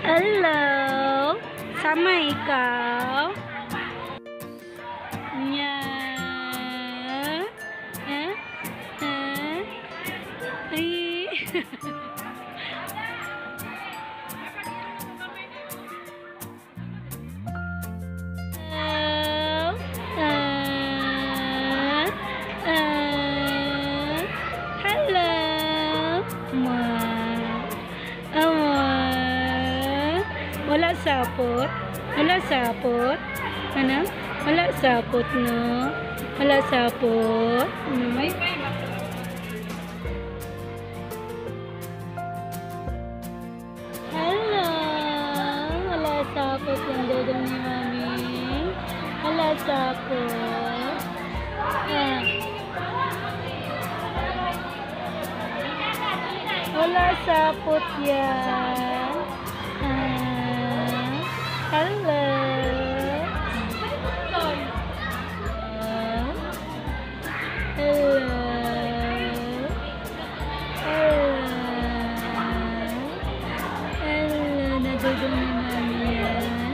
Hello! Sama ikaw? Nya? Ay. Hello! Wala sapot? Wala sapot? Ano? Wala sapot, no? Wala sapot? No? Hello! Wala sapot yung dodong ni Mami. Wala sapot. Wala sapot yan. Hello. Hello. Hello. Nadudong ni Mami yan.